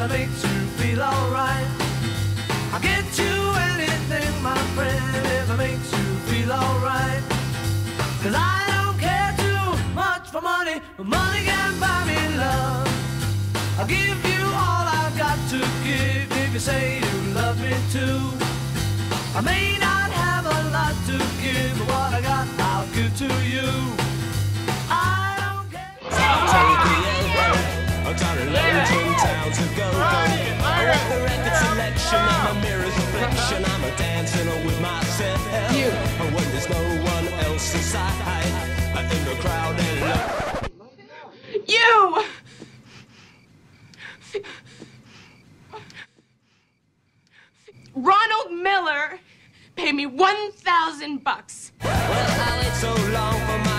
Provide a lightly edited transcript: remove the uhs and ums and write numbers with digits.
it makes you feel alright. I'll get you anything, my friend, if it makes you feel alright. 'Cause I don't care too much for money, but money can buy me love. I'll give you all I've got to give if you say you love me too. I may not have a lot to give, but what I got I'll give to you. I don't care. I'm tired of London town to go. I want the record selection and my mirror's reflection. I'm a dancing with myself. And when there's no one else inside, in the crowd and You! Ronald Miller paid me $1,000. well, I wait so long for my